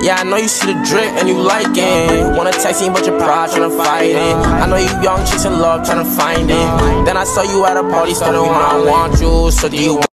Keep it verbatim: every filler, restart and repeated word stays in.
Yeah, I know you see the drip and you like it. Wanna text me but your pride tryna fight it. I know you young chasing love tryna find it. Then I saw you at a party starting when I want you. So do you